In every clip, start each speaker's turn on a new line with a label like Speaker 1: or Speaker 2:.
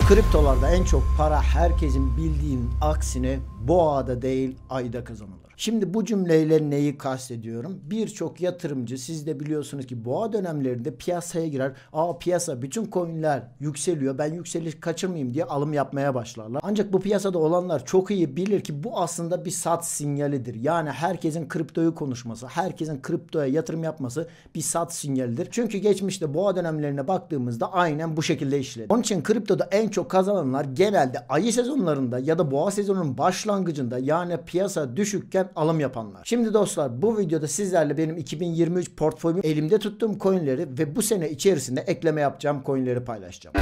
Speaker 1: Kriptolarda en çok para herkesin bildiğinin aksine boğada değil ayda kazanılır. Şimdi bu cümleyle neyi kastediyorum? Birçok yatırımcı, siz de biliyorsunuz ki boğa dönemlerinde piyasaya girer. Piyasa, bütün coinler yükseliyor, ben yükseliş kaçırmayayım diye alım yapmaya başlarlar. Ancak bu piyasada olanlar çok iyi bilir ki bu aslında bir sat sinyalidir. Yani herkesin kriptoyu konuşması, herkesin kriptoya yatırım yapması bir sat sinyalidir. Çünkü geçmişte boğa dönemlerine baktığımızda aynen bu şekilde işledi. Onun için kriptoda en çok kazananlar genelde ayı sezonlarında ya da boğa sezonunun başlangıcında, yani piyasa düşükken alım yapanlar. Şimdi dostlar, bu videoda sizlerle benim 2023 portföyümü, elimde tuttuğum coinleri ve bu sene içerisinde ekleme yapacağım coinleri paylaşacağım.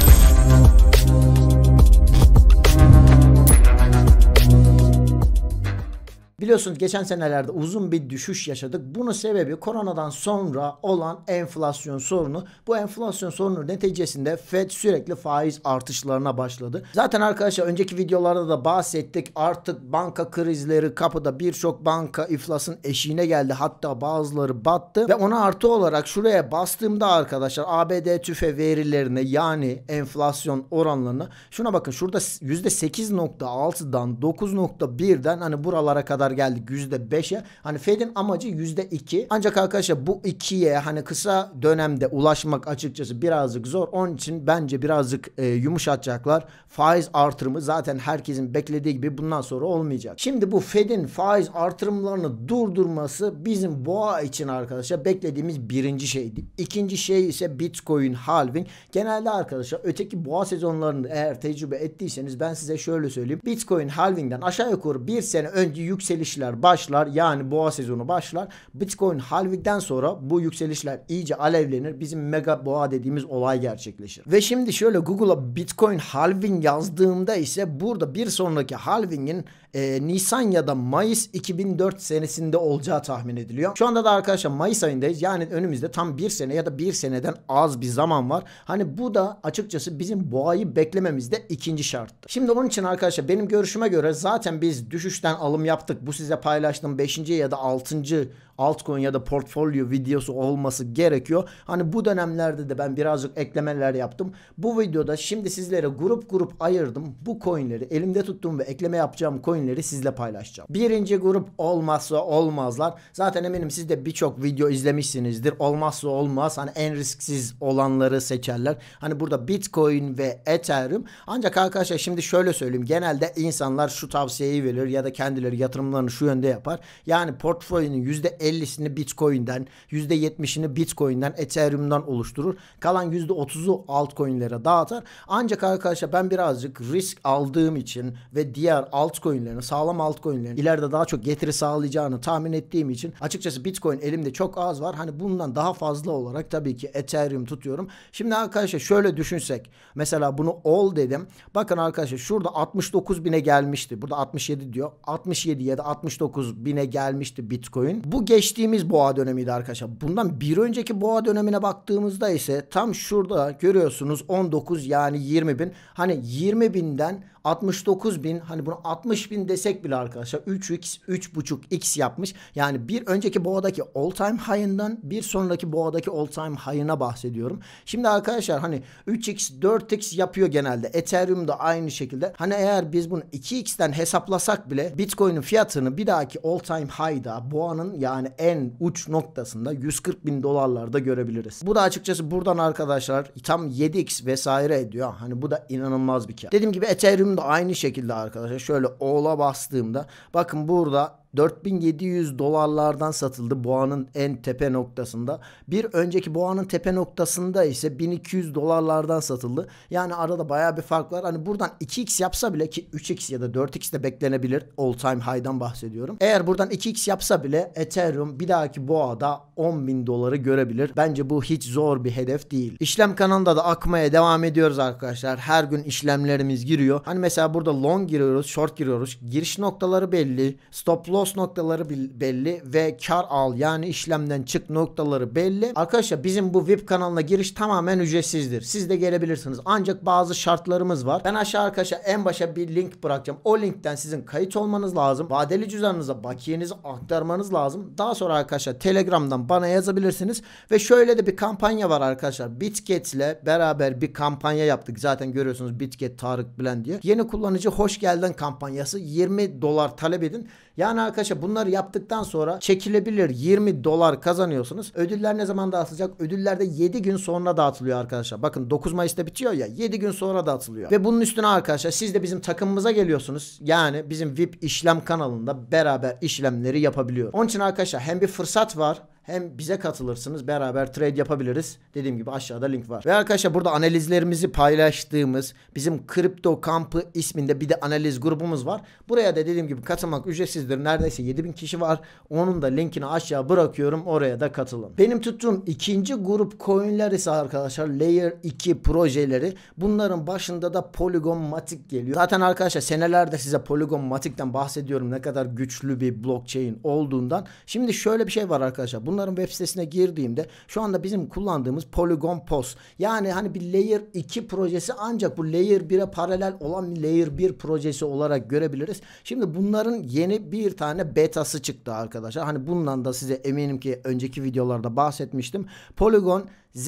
Speaker 1: Biliyorsunuz geçen senelerde uzun bir düşüş yaşadık. Bunun sebebi koronadan sonra olan enflasyon sorunu. Bu enflasyon sorunu neticesinde Fed sürekli faiz artışlarına başladı. Zaten arkadaşlar önceki videolarda da bahsettik. Artık banka krizleri kapıda, birçok banka iflasın eşiğine geldi. Hatta bazıları battı ve ona artı olarak şuraya bastığımda arkadaşlar ABD TÜFE verilerini, yani enflasyon oranlarını, şuna bakın, şurada %8.6'dan 9.1'den hani buralara kadar geldik %5'e. Hani Fed'in amacı %2. Ancak arkadaşlar bu 2'ye hani kısa dönemde ulaşmak açıkçası birazcık zor. Onun için bence birazcık yumuşatacaklar. Faiz artırımı zaten herkesin beklediği gibi bundan sonra olmayacak. Şimdi bu Fed'in faiz artırımlarını durdurması bizim boğa için arkadaşlar beklediğimiz birinci şeydi. İkinci şey ise Bitcoin halving. Genelde arkadaşlar öteki boğa sezonlarını eğer tecrübe ettiyseniz ben size şöyle söyleyeyim. Bitcoin halvingden aşağı yukarı bir sene önce yükselişler başlar, yani boğa sezonu başlar. Bitcoin halvingden sonra bu yükselişler iyice alevlenir. Bizim mega boğa dediğimiz olay gerçekleşir. Ve şimdi şöyle Google'a Bitcoin halving yazdığımda ise burada bir sonraki halvingin Nisan ya da Mayıs 2004 senesinde olacağı tahmin ediliyor. Şu anda da arkadaşlar Mayıs ayındayız. Yani önümüzde tam bir sene ya da bir seneden az bir zaman var. Hani bu da açıkçası bizim boğayı beklememizde ikinci şarttı. Şimdi onun için arkadaşlar benim görüşüme göre zaten biz düşüşten alım yaptık. Bu size paylaştığım 5. ya da 6. altcoin ya da portfolyo videosu olması gerekiyor. Hani bu dönemlerde de ben birazcık eklemeler yaptım. Bu videoda şimdi sizlere grup grup ayırdım. Bu coinleri, elimde tuttuğum ve ekleme yapacağım coinleri sizle paylaşacağım. Birinci grup olmazsa olmazlar. Zaten eminim siz de birçok video izlemişsinizdir. Olmazsa olmaz, hani en risksiz olanları seçerler. Hani burada Bitcoin ve Ethereum. Ancak arkadaşlar şimdi şöyle söyleyeyim. Genelde insanlar şu tavsiyeyi verir ya da kendileri yatırımlarını şu yönde yapar. Yani portföyünün %50'sini Bitcoin'den, %70'ini Bitcoin'den, Ethereum'dan oluşturur. Kalan %30'u altcoin'lere dağıtar. Ancak arkadaşlar ben birazcık risk aldığım için ve diğer altcoin'lerin, sağlam altcoin'lerin ileride daha çok getiri sağlayacağını tahmin ettiğim için açıkçası Bitcoin elimde çok az var. Hani bundan daha fazla olarak tabii ki Ethereum tutuyorum. Şimdi arkadaşlar şöyle düşünsek. Mesela bunu all dedim. Bakın arkadaşlar şurada 69.000'e gelmişti. Burada 67 diyor. 67 ya da 69.000'e gelmişti Bitcoin. Bu geçtiğimiz boğa dönemiydi arkadaşlar. Bundan bir önceki boğa dönemine baktığımızda ise tam şurada görüyorsunuz 19, yani 20.000. Hani 20.000'den 69.000, hani bunu 60.000 desek bile arkadaşlar 3x 3.5x yapmış. Yani bir önceki boğadaki all time high'ından bir sonraki boğadaki all time high'ına bahsediyorum. Şimdi arkadaşlar hani 3x 4x yapıyor genelde. Ethereum da aynı şekilde. Hani eğer biz bunu 2x'ten hesaplasak bile Bitcoin'in fiyatını bir dahaki all time high'da, boğanın yani en uç noktasında 140.000 dolarlarda görebiliriz. Bu da açıkçası buradan arkadaşlar tam 7x vesaire ediyor. Hani bu da inanılmaz bir kar. Dediğim gibi Ethereum da aynı şekilde arkadaşlar. Şöyle all'a bastığımda bakın burada 4.700 dolarlardan satıldı boğanın en tepe noktasında. Bir önceki boğanın tepe noktasında ise 1200 dolarlardan satıldı. Yani arada bayağı bir fark var. Hani buradan 2x yapsa bile, ki 3x ya da 4x de beklenebilir. All time high'dan bahsediyorum. Eğer buradan 2x yapsa bile Ethereum bir dahaki boğada 10.000 doları görebilir. Bence bu hiç zor bir hedef değil. İşlem kanalında da akmaya devam ediyoruz arkadaşlar. Her gün işlemlerimiz giriyor. Hani mesela burada long giriyoruz, short giriyoruz. Giriş noktaları belli. Stop loss Close noktaları belli ve kar al yani işlemden çık noktaları belli. Arkadaşlar bizim bu VIP kanalına giriş tamamen ücretsizdir. Siz de gelebilirsiniz. Ancak bazı şartlarımız var. Ben aşağı arkadaşlar en başa bir link bırakacağım. O linkten sizin kayıt olmanız lazım. Vadeli cüzdanınıza bakiyenizi aktarmanız lazım. Daha sonra arkadaşlar Telegram'dan bana yazabilirsiniz. Ve şöyle de bir kampanya var arkadaşlar. Bitget ile beraber bir kampanya yaptık. Zaten görüyorsunuz Bitget Tarık Bilen diye. Yeni kullanıcı hoş geldin kampanyası. 20 dolar talep edin. Yani arkadaşlar bunları yaptıktan sonra çekilebilir 20 dolar kazanıyorsunuz. Ödüller ne zaman dağıtılacak? Ödüller de 7 gün sonra dağıtılıyor arkadaşlar. Bakın 9 Mayıs'ta bitiyor ya, 7 gün sonra dağıtılıyor. Ve bunun üstüne arkadaşlar siz de bizim takımımıza geliyorsunuz. Yani bizim VIP işlem kanalında beraber işlemleri yapabiliyoruz. Onun için arkadaşlar hem bir fırsat var, hem bize katılırsınız, beraber trade yapabiliriz. Dediğim gibi aşağıda link var. Ve arkadaşlar burada analizlerimizi paylaştığımız bizim Kripto Kampı isminde bir de analiz grubumuz var. Buraya da dediğim gibi katılmak ücretsizdir. Neredeyse 7000 kişi var. Onun da linkini aşağı bırakıyorum. Oraya da katılın. Benim tuttuğum ikinci grup coinler ise arkadaşlar Layer 2 projeleri. Bunların başında da Polygon Matic geliyor. Zaten arkadaşlar senelerde size Polygon Matic'ten bahsediyorum. Ne kadar güçlü bir blockchain olduğundan. Şimdi şöyle bir şey var arkadaşlar. Bunların web sitesine girdiğimde şu anda bizim kullandığımız Polygon POS. Yani hani bir Layer 2 projesi, ancak bu Layer 1'e paralel olan bir Layer 1 projesi olarak görebiliriz. Şimdi bunların yeni bir tane betası çıktı arkadaşlar. Hani bundan da size eminim ki önceki videolarda bahsetmiştim. Polygon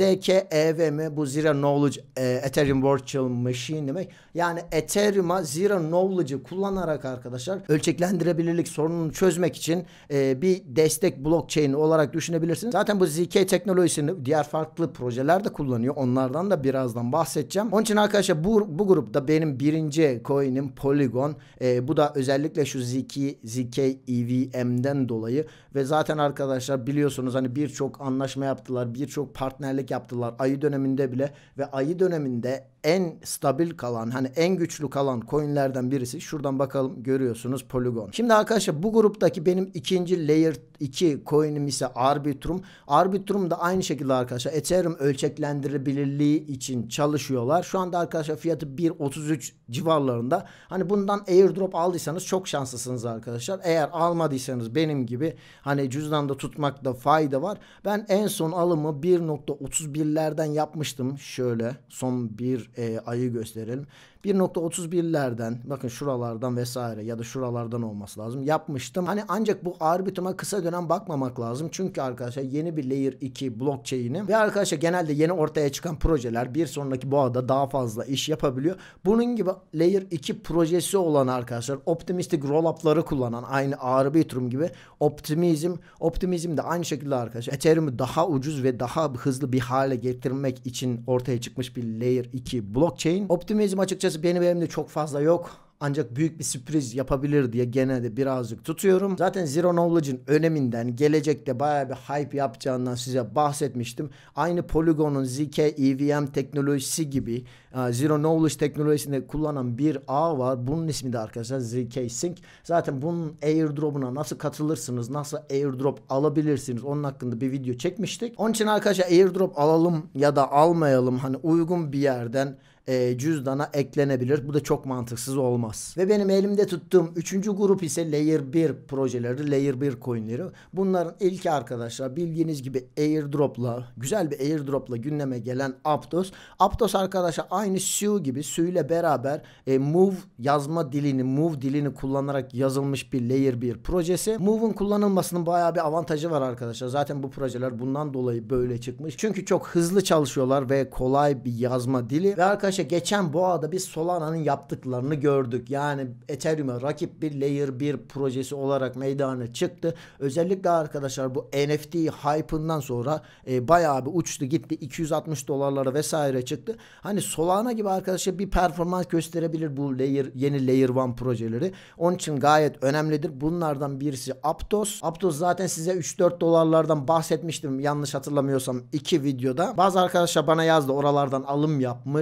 Speaker 1: ZK-EVM, bu Zero Knowledge Ethereum Virtual Machine demek. Yani Ethereum'a Zero Knowledge'ı kullanarak arkadaşlar ölçeklendirebilirlik sorununu çözmek için bir destek blockchain olarak düşünebilirsiniz. Zaten bu ZK teknolojisini diğer farklı projeler de kullanıyor. Onlardan da birazdan bahsedeceğim. Onun için arkadaşlar bu grupta benim birinci coin'im Polygon. Bu da özellikle şu ZK EVM'den dolayı ve zaten arkadaşlar biliyorsunuz hani birçok anlaşma yaptılar, birçok partnerlik yaptılar ayı döneminde bile ve ayı döneminde en stabil kalan, hani en güçlü kalan coinlerden birisi. Şuradan bakalım, görüyorsunuz Polygon. Şimdi arkadaşlar bu gruptaki benim ikinci Layer 2 coin'im ise Arbitrum. Arbitrum da aynı şekilde arkadaşlar Ethereum ölçeklendirebilirliği için çalışıyorlar. Şu anda arkadaşlar fiyatı 1.33 civarlarında. Hani bundan airdrop aldıysanız çok şanslısınız arkadaşlar. Eğer almadıysanız benim gibi hani cüzdanda tutmakta fayda var. Ben en son alımı 1.31'lerden yapmıştım. Şöyle son bir ayı gösterelim. 1.31'lerden, bakın şuralardan vesaire ya da şuralardan olması lazım, yapmıştım. Hani ancak bu Arbitrum'a kısa dönem bakmamak lazım. Çünkü arkadaşlar yeni bir Layer 2 blockchain'i ve arkadaşlar genelde yeni ortaya çıkan projeler bir sonraki boğada daha fazla iş yapabiliyor. Bunun gibi Layer 2 projesi olan arkadaşlar optimistic rollup'ları kullanan, aynı Arbitrum gibi Optimizm de aynı şekilde arkadaşlar Ethereum'u daha ucuz ve daha hızlı bir hale getirmek için ortaya çıkmış bir Layer 2 blockchain. Optimizm açıkçası benim elimde çok fazla yok. Ancak büyük bir sürpriz yapabilir diye genelde birazcık tutuyorum. Zaten Zero Knowledge'ın öneminden, gelecekte bayağı bir hype yapacağından size bahsetmiştim. Aynı Polygon'un ZK EVM teknolojisi gibi Zero Knowledge teknolojisinde kullanan bir ağ var. Bunun ismi de arkadaşlar ZK Sync. Zaten bunun airdrop'una nasıl katılırsınız, nasıl airdrop alabilirsiniz, onun hakkında bir video çekmiştik. Onun için arkadaşlar airdrop alalım ya da almayalım, hani uygun bir yerden cüzdana eklenebilir. Bu da çok mantıksız olmaz. Ve benim elimde tuttuğum 3. grup ise Layer 1 projeleri, Layer 1 coinleri. Bunların ilki arkadaşlar bildiğiniz gibi airdrop'la, güzel bir airdrop'la gündeme gelen Aptos. Aptos arkadaşlar aynı Sui gibi, Sui ile beraber Move dilini kullanarak yazılmış bir Layer 1 projesi. Move'un kullanılmasının bayağı bir avantajı var arkadaşlar. Zaten bu projeler bundan dolayı böyle çıkmış. Çünkü çok hızlı çalışıyorlar ve kolay bir yazma dili. Ve arkadaşlar geçen boğada biz Solana'nın yaptıklarını gördük. Yani Ethereum'a rakip bir Layer 1 projesi olarak meydana çıktı. Özellikle arkadaşlar bu NFT hype'ından sonra bayağı bir uçtu gitti. 260 dolarlara vesaire çıktı. Hani Solana gibi arkadaşlar bir performans gösterebilir bu yeni Layer 1 projeleri. Onun için gayet önemlidir. Bunlardan birisi Aptos. Aptos zaten size 3-4 dolarlardan bahsetmiştim yanlış hatırlamıyorsam 2 videoda. Bazı arkadaşlar bana yazdı, oralardan alım yapmış.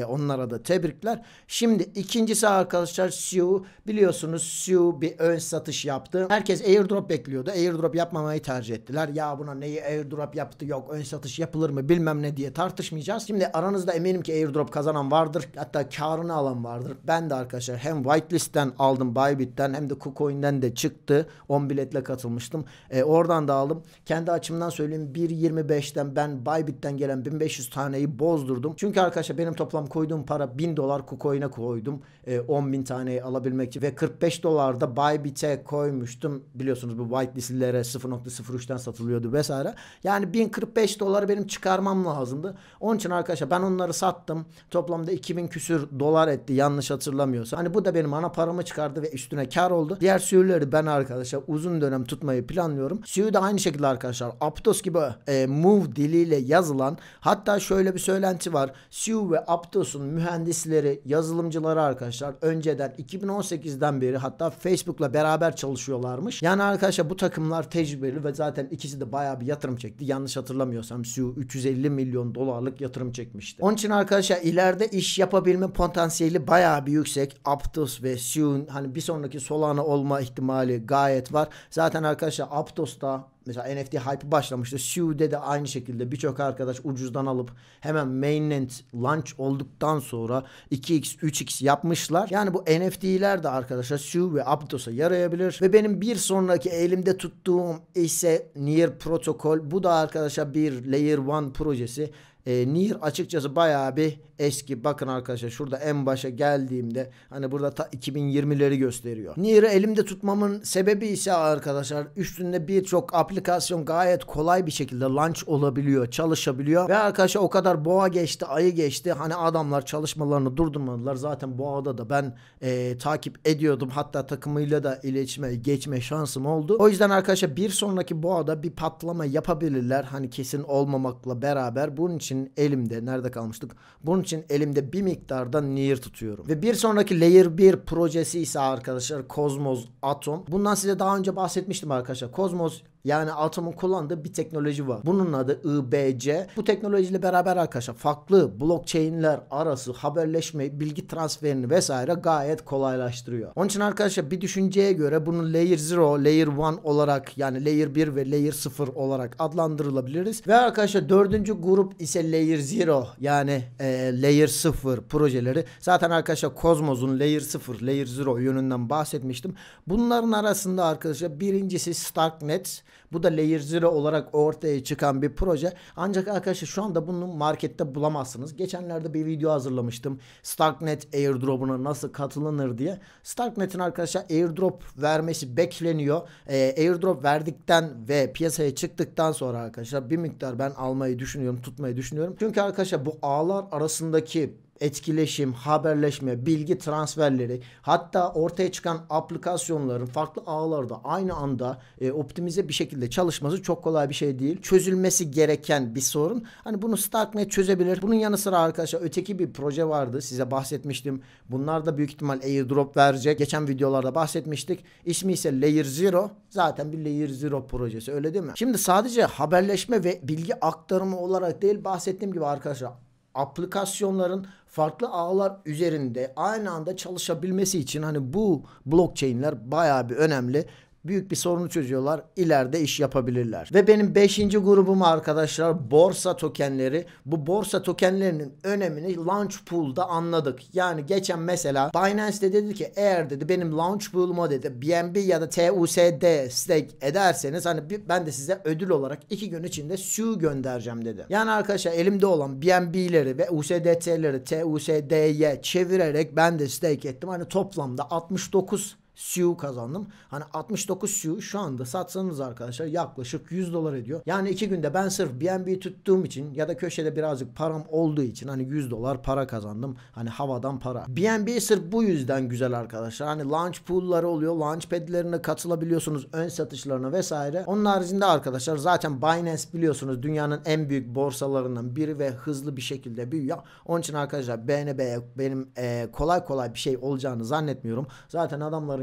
Speaker 1: onlara da tebrikler. Şimdi ikincisi arkadaşlar Siu. Biliyorsunuz Siu bir ön satış yaptı. Herkes airdrop bekliyordu. Airdrop yapmamayı tercih ettiler. Ya buna neyi airdrop yaptı, yok ön satış yapılır mı bilmem ne diye tartışmayacağız. Şimdi aranızda eminim ki airdrop kazanan vardır. Hatta karını alan vardır. Ben de arkadaşlar hem whitelist'ten aldım Bybit'ten hem de KuCoin'den de çıktı. 10 biletle katılmıştım. Oradan da aldım. Kendi açımdan söyleyeyim 1.25'ten ben Bybit'ten gelen 1500 taneyi bozdurdum. Çünkü arkadaşlar benim toplam koyduğum para 1000 dolar KuCoin'e koydum. 10.000 taneyi alabilmek için ve 45 dolar da Bybit'e koymuştum. Biliyorsunuz bu whitelistlere 0.03'ten satılıyordu vesaire. Yani 1045 doları benim çıkarmam lazımdı. Onun için arkadaşlar ben onları sattım. Toplamda 2000 küsür dolar etti yanlış hatırlamıyorsam. Hani bu da benim ana paramı çıkardı ve üstüne kar oldu. Diğer Siu'ları ben arkadaşlar uzun dönem tutmayı planlıyorum. Siu da aynı şekilde arkadaşlar Aptos gibi Move diliyle yazılan, hatta şöyle bir söylenti var. Siu ve Aptos'un mühendisleri, yazılımcıları arkadaşlar önceden 2018'den beri hatta Facebook'la beraber çalışıyorlarmış. Yani arkadaşlar bu takımlar tecrübeli ve zaten ikisi de bayağı bir yatırım çekti. Yanlış hatırlamıyorsam Siu 350 milyon dolarlık yatırım çekmişti. Onun için arkadaşlar ileride iş yapabilme potansiyeli bayağı bir yüksek. Aptos ve Siu'nun hani bir sonraki Solana olma ihtimali gayet var. Zaten arkadaşlar Aptos'ta mesela NFT hype başlamıştı. Siu'de de aynı şekilde birçok arkadaş ucuzdan alıp hemen mainnet launch olduktan sonra 2x 3x yapmışlar. Yani bu NFT'ler de arkadaşlar Siu ve Aptos'a yarayabilir. Ve benim bir sonraki elimde tuttuğum ise Near protokol. Bu da arkadaşlar bir Layer 1 projesi. Near açıkçası bayağı bir eski. Bakın arkadaşlar şurada en başa geldiğimde hani burada ta 2020'leri gösteriyor. Near'ı elimde tutmamın sebebi ise arkadaşlar üstünde birçok aplikasyon gayet kolay bir şekilde launch olabiliyor, çalışabiliyor. Ve arkadaşlar o kadar boğa geçti, ayı geçti. Hani adamlar çalışmalarını durdurmadılar. Zaten boğada da ben takip ediyordum. Hatta takımıyla da iletişime geçme şansım oldu. O yüzden arkadaşlar bir sonraki boğada bir patlama yapabilirler. Hani kesin olmamakla beraber. Bunun için elimde nerede kalmıştık? Bunun için elimde bir miktarda Near tutuyorum. Ve bir sonraki Layer 1 projesi ise arkadaşlar Cosmos Atom. Bundan size daha önce bahsetmiştim arkadaşlar. Cosmos yani Atom'un kullandığı bir teknoloji var. Bunun adı IBC. Bu teknolojiyle beraber arkadaşlar farklı blockchain'ler arası haberleşme, bilgi transferini vesaire gayet kolaylaştırıyor. Onun için arkadaşlar bir düşünceye göre bunun Layer 0, Layer 1 olarak yani Layer 1 ve Layer 0 olarak adlandırılabiliriz. Ve arkadaşlar dördüncü grup ise Layer 0 yani Layer 0 projeleri. Zaten arkadaşlar Cosmos'un Layer 0, Layer 0 yönünden bahsetmiştim. Bunların arasında arkadaşlar birincisi Starknet. Bu da Layer 0 olarak ortaya çıkan bir proje. Ancak arkadaşlar şu anda bunu markette bulamazsınız. Geçenlerde bir video hazırlamıştım. Starknet airdrop'una nasıl katılınır diye. Starknet'in arkadaşlar airdrop vermesi bekleniyor. Airdrop verdikten ve piyasaya çıktıktan sonra arkadaşlar bir miktar ben almayı düşünüyorum, tutmayı düşünüyorum. Çünkü arkadaşlar bu ağlar arasındaki etkileşim, haberleşme, bilgi transferleri, hatta ortaya çıkan aplikasyonların farklı ağlarda aynı anda optimize bir şekilde çalışması çok kolay bir şey değil. Çözülmesi gereken bir sorun. Hani bunu Starknet çözebilir. Bunun yanı sıra arkadaşlar öteki bir proje vardı. Size bahsetmiştim. Bunlar da büyük ihtimal airdrop verecek. Geçen videolarda bahsetmiştik. İsmi ise Layer 0. Zaten bir Layer 0 projesi, öyle değil mi? Şimdi sadece haberleşme ve bilgi aktarımı olarak değil, bahsettiğim gibi arkadaşlar aplikasyonların farklı ağlar üzerinde aynı anda çalışabilmesi için hani bu blockchain'ler bayağı bir önemli. Büyük bir sorunu çözüyorlar. İleride iş yapabilirler. Ve benim 5. grubum arkadaşlar borsa tokenleri. Bu borsa tokenlerinin önemini Launchpool'da anladık. Yani geçen mesela Binance'de dedi ki eğer dedi benim Launchpool'uma dedi BNB ya da TUSD stake ederseniz hani ben de size ödül olarak 2 gün içinde Siu göndereceğim dedi. Yani arkadaşlar elimde olan BNB'leri ve USDT'leri TUSD'ye çevirerek ben de stake ettim. Hani toplamda 69 Siu kazandım. Hani 69 Siu şu anda satsanız arkadaşlar yaklaşık 100 dolar ediyor. Yani 2 günde ben sırf BNB tuttuğum için ya da köşede birazcık param olduğu için hani 100 dolar para kazandım. Hani havadan para. BNB sırf bu yüzden güzel arkadaşlar. Hani launch pool'ları oluyor. Launchpad'lerine katılabiliyorsunuz. Ön satışlarına vesaire. Onun haricinde arkadaşlar zaten Binance biliyorsunuz dünyanın en büyük borsalarından biri ve hızlı bir şekilde büyüyor. Onun için arkadaşlar BNB'ye benim kolay kolay bir şey olacağını zannetmiyorum. Zaten adamların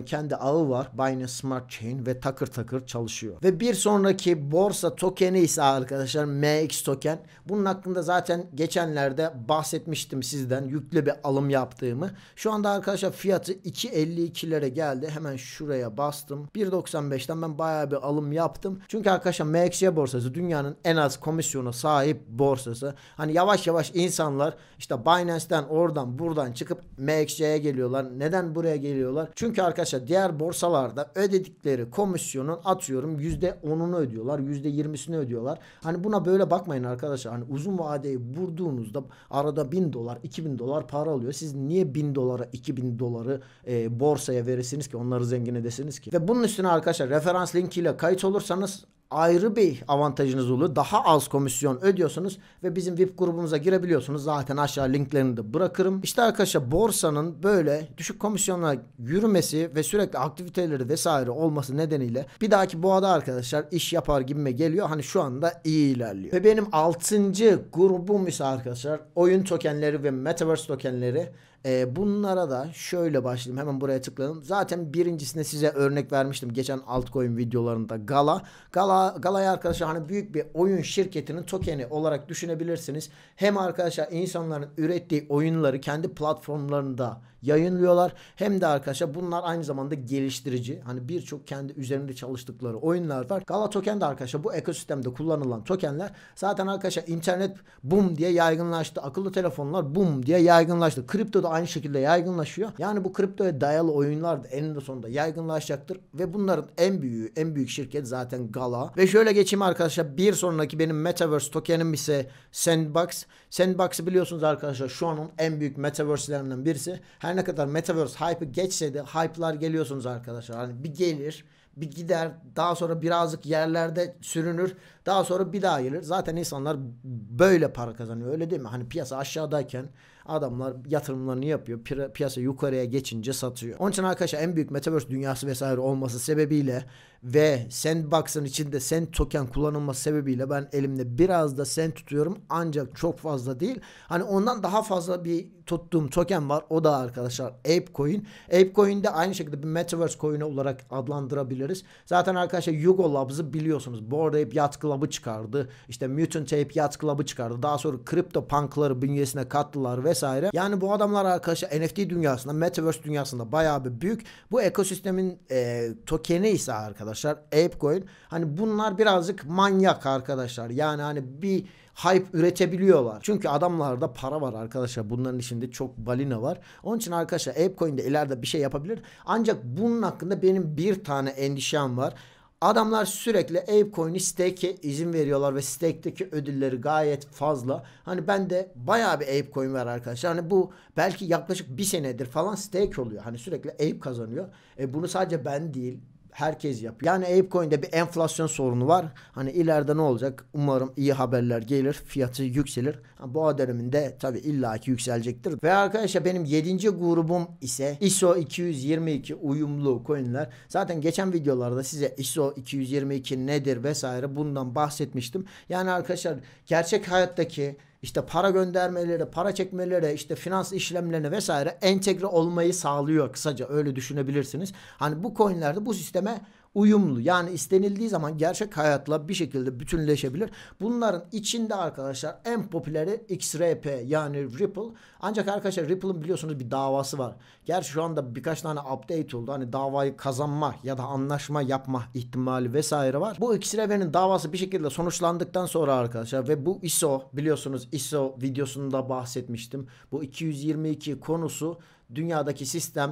Speaker 1: kendi ağı var. Binance Smart Chain ve takır takır çalışıyor. Ve bir sonraki borsa tokeni ise arkadaşlar MX token. Bunun hakkında zaten geçenlerde bahsetmiştim sizden. Yüklü bir alım yaptığımı. Şu anda arkadaşlar fiyatı 2.52'lere geldi. Hemen şuraya bastım. 1.95'ten ben bayağı bir alım yaptım. Çünkü arkadaşlar MXC borsası dünyanın en az komisyona sahip borsası. Hani yavaş yavaş insanlar işte Binance'den oradan buradan çıkıp MXC'ye geliyorlar. Neden buraya geliyorlar? Çünkü arkadaşlar diğer borsalarda ödedikleri komisyonun atıyorum %10'unu ödüyorlar. %20'sini ödüyorlar. Hani buna böyle bakmayın arkadaşlar. Hani uzun vadeyi vurduğunuzda arada $1000, $2000 para alıyor. Siz niye $1000'a, $2000'ı borsaya verirsiniz ki? Onları zengin edesiniz ki? Ve bunun üstüne arkadaşlar referans linkiyle kayıt olursanız ayrı bir avantajınız oluyor. Daha az komisyon ödüyorsunuz ve bizim VIP grubumuza girebiliyorsunuz. Zaten aşağı linklerini de bırakırım. İşte arkadaşlar borsanın böyle düşük komisyonla yürümesi ve sürekli aktiviteleri vesaire olması nedeniyle bir dahaki boğada arkadaşlar iş yapar gibime geliyor. Hani şu anda iyi ilerliyor. Ve benim 6. grubum ise arkadaşlar oyun tokenleri ve metaverse tokenleri. Bunlara da şöyle başlayayım. Hemen buraya tıkladım. Zaten birincisine size örnek vermiştim. Geçen altcoin videolarında Gala'yı arkadaşlar hani büyük bir oyun şirketinin tokeni olarak düşünebilirsiniz. Hem arkadaşlar insanların ürettiği oyunları kendi platformlarında yayınlıyorlar. Hem de arkadaşlar bunlar aynı zamanda geliştirici. Hani birçok kendi üzerinde çalıştıkları oyunlar var. Gala token de arkadaşlar bu ekosistemde kullanılan tokenler. Zaten arkadaşlar internet boom diye yaygınlaştı. Akıllı telefonlar boom diye yaygınlaştı. Kripto da aynı şekilde yaygınlaşıyor. Yani bu kriptoya dayalı oyunlar da eninde sonunda yaygınlaşacaktır. Ve bunların en büyük şirket zaten Gala. Ve şöyle geçeyim arkadaşlar. Bir sonraki benim Metaverse tokenim ise Sandbox. Sandbox'ı biliyorsunuz arkadaşlar şu anın en büyük Metaverse'lerinden birisi. Her ne kadar Metaverse hype'ı geçse de hype'lar geliyorsunuz arkadaşlar. Hani bir gelir, bir gider, daha sonra birazcık yerlerde sürünür, daha sonra bir daha gelir. Zaten insanlar böyle para kazanıyor, öyle değil mi? Hani piyasa aşağıdayken adamlar yatırımlarını yapıyor. Piyasa yukarıya geçince satıyor. Onun için arkadaşlar en büyük Metaverse dünyası vesaire olması sebebiyle ve Sandbox'ın içinde Sand token kullanılması sebebiyle ben elimde biraz da Sand tutuyorum. Ancak çok fazla değil. Hani ondan daha fazla bir tuttuğum token var. O da arkadaşlar ApeCoin. ApeCoin de aynı şekilde bir Metaverse coin olarak adlandırabiliriz. Zaten arkadaşlar Yugo Labs'ı biliyorsunuz. Bored Ape Yacht Club'ı çıkardı. İşte Mutant Ape Yacht Club'ı çıkardı. Daha sonra CryptoPunk'ları bünyesine kattılar vesaire. Yani bu adamlar arkadaşlar NFT dünyasında, Metaverse dünyasında bayağı bir büyük. Bu ekosistemin tokeni ise arkadaşlar ApeCoin. Hani bunlar birazcık manyak arkadaşlar. Yani hani bir hype üretebiliyorlar. Çünkü adamlarda para var arkadaşlar. Bunların içinde çok balina var. Onun için arkadaşlar ApeCoin de ileride bir şey yapabilir. Ancak bunun hakkında benim bir tane endişem var. Adamlar sürekli ApeCoin'i stake'e izin veriyorlar ve stake'deki ödülleri gayet fazla. Hani ben de bayağı bir ApeCoin var arkadaşlar. Hani bu belki yaklaşık bir senedir falan stake oluyor. Hani sürekli Ape kazanıyor. Bunu sadece ben değil, herkes yapıyor. Yani ApeCoin'de bir enflasyon sorunu var. Hani ileride ne olacak? Umarım iyi haberler gelir. Fiyatı yükselir. Boğa döneminde tabii illaki yükselecektir. Ve arkadaşlar benim 7. grubum ise ISO 222 uyumlu coinler. Zaten geçen videolarda size ISO 222 nedir vesaire bundan bahsetmiştim. Yani arkadaşlar gerçek hayattaki işte para göndermeleri, para çekmeleri, işte finans işlemlerine vesaire entegre olmayı sağlıyor, kısaca öyle düşünebilirsiniz. Hani bu coinlerde bu sisteme uyumlu. Yani istenildiği zaman gerçek hayatla bir şekilde bütünleşebilir. Bunların içinde arkadaşlar en popüleri XRP yani Ripple. Ancak arkadaşlar Ripple'ın biliyorsunuz bir davası var. Gerçi şu anda birkaç tane update oldu. Hani davayı kazanma ya da anlaşma yapma ihtimali vesaire var. Bu XRP'nin davası bir şekilde sonuçlandıktan sonra arkadaşlar ve bu ISO biliyorsunuz ISO videosunda bahsetmiştim. Bu 222 konusu dünyadaki sistem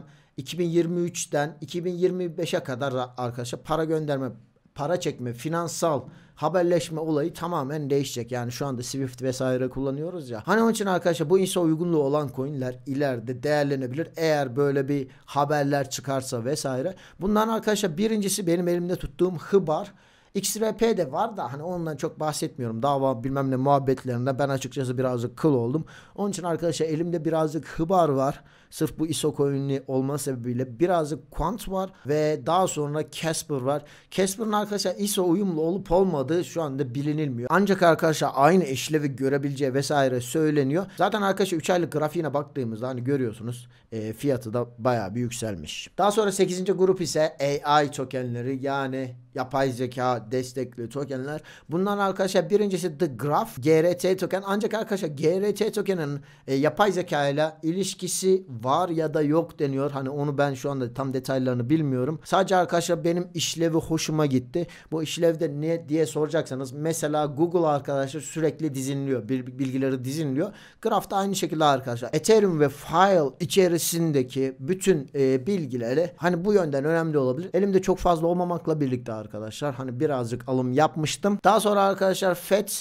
Speaker 1: 2023'ten 2025'e kadar arkadaşlar para gönderme, para çekme, finansal haberleşme olayı tamamen değişecek. Yani şu anda Swift vesaire kullanıyoruz ya. Hani onun için arkadaşlar bu ISO uygunluğu olan coinler ileride değerlenebilir. Eğer böyle bir haberler çıkarsa vesaire. Bundan arkadaşlar birincisi benim elimde tuttuğum Hıbar. XRP de var da hani ondan çok bahsetmiyorum. Dava bilmem ne muhabbetlerinde ben açıkçası birazcık kıl oldum. Onun için arkadaşlar elimde birazcık Hıbar var. Sırf bu ISO coin'i olma sebebiyle birazcık Quant var ve daha sonra Casper var. Casper'ın arkadaşlar ISO uyumlu olup olmadığı şu anda bilinilmiyor. Ancak arkadaşlar aynı işlevi görebileceği vesaire söyleniyor. Zaten arkadaşlar 3 aylık grafiğine baktığımızda hani görüyorsunuz fiyatı da bayağı bir yükselmiş. Daha sonra 8. grup ise AI tokenleri, yani yapay zeka destekli tokenler. Bunlar arkadaşlar birincisi The Graph GRT token. Ancak arkadaşlar GRT tokenin yapay zeka ile ilişkisi var ya da yok deniyor. Hani onu ben şu anda tam detaylarını bilmiyorum. Sadece arkadaşlar benim işlevi hoşuma gitti. Bu işlevde ne diye soracaksanız, mesela Google arkadaşlar sürekli dizinliyor. Bilgileri dizinliyor. Graph da aynı şekilde arkadaşlar. Ethereum ve File içerisindeki bütün bilgileri hani bu yönden önemli olabilir. Elimde çok fazla olmamakla birlikte arkadaşlar hani birazcık alım yapmıştım. Daha sonra arkadaşlar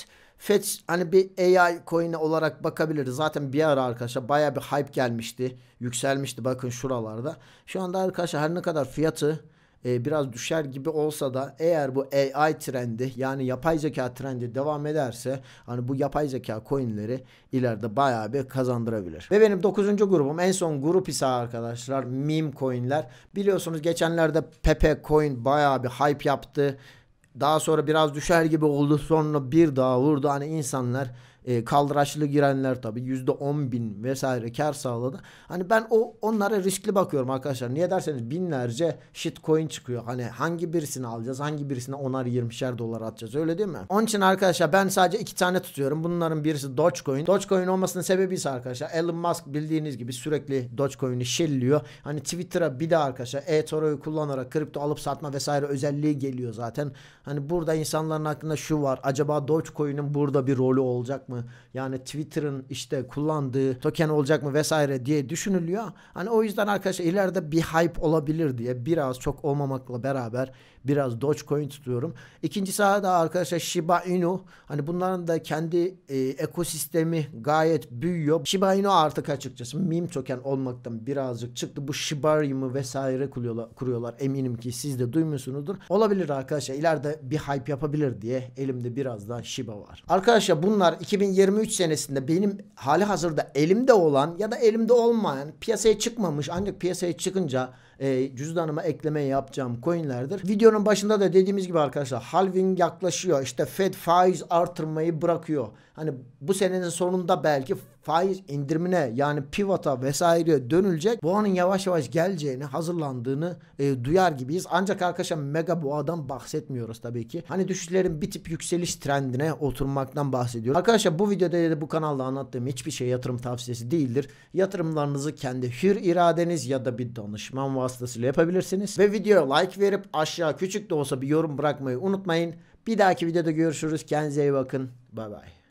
Speaker 1: FET hani bir AI coin'i olarak bakabiliriz. Zaten bir ara arkadaşlar bayağı bir hype gelmişti. Yükselmişti bakın şuralarda. Şu anda arkadaşlar her ne kadar fiyatı biraz düşer gibi olsa da eğer bu AI trendi, yani yapay zeka trendi devam ederse hani bu yapay zeka coinleri ileride bayağı bir kazandırabilir. Ve benim 9. grubum, en son grup ise arkadaşlar meme coinler. Biliyorsunuz geçenlerde Pepe coin bayağı bir hype yaptı. Daha sonra biraz düşer gibi oldu. Sonra bir daha vurdu. Hani insanlar kaldıraçlı girenler tabii %10.000 vesaire kar sağladı. Hani ben onlara riskli bakıyorum arkadaşlar. Niye derseniz binlerce shitcoin çıkıyor. Hani hangi birisini alacağız? Hangi birisine 10'ar 20'şer dolar atacağız? Öyle değil mi? Onun için arkadaşlar ben sadece 2 tane tutuyorum. Bunların birisi Dogecoin. Dogecoin olmasının sebebi ise arkadaşlar Elon Musk bildiğiniz gibi sürekli Dogecoin'i shilliyor. Hani Twitter'a bir de arkadaşlar eToro'yu kullanarak kripto alıp satma vesaire özelliği geliyor zaten. Hani burada insanların aklında şu var. Acaba Dogecoin'in burada bir rolü olacak mı? Yani Twitter'ın işte kullandığı token olacak mı vesaire diye düşünülüyor. Hani o yüzden arkadaşlar ileride bir hype olabilir diye biraz, çok olmamakla beraber biraz Dogecoin tutuyorum. İkinci sırada arkadaşlar Shiba Inu. Hani bunların da kendi ekosistemi gayet büyüyor. Shiba Inu artık açıkçası meme token olmaktan birazcık çıktı. Bu Shibarium'u vesaire kuruyorlar. Eminim ki siz de duymuşsunuzdur. Olabilir arkadaşlar. İleride bir hype yapabilir diye elimde biraz da Shiba var. Arkadaşlar bunlar 2023 senesinde benim hali hazırda elimde olan ya da elimde olmayan, piyasaya çıkmamış ancak piyasaya çıkınca cüzdanıma ekleme yapacağım coinlerdir. Videonun başında da dediğimiz gibi arkadaşlar halving yaklaşıyor. İşte Fed faiz artırmayı bırakıyor. Hani bu senenin sonunda belki faiz indirimine, yani pivota vesaire dönülecek. Boğanın yavaş yavaş geleceğini, hazırlandığını duyar gibiyiz. Ancak arkadaşlar mega boğadan bahsetmiyoruz tabii ki. Hani düşüşlerin bir tip yükseliş trendine oturmaktan bahsediyoruz. Arkadaşlar bu videoda ya da bu kanalda anlattığım hiçbir şey yatırım tavsiyesi değildir. Yatırımlarınızı kendi hür iradeniz ya da bir danışman vasıtasıyla yapabilirsiniz. Ve videoya like verip aşağı küçük de olsa bir yorum bırakmayı unutmayın. Bir dahaki videoda görüşürüz. Kendinize iyi bakın. Bay bay.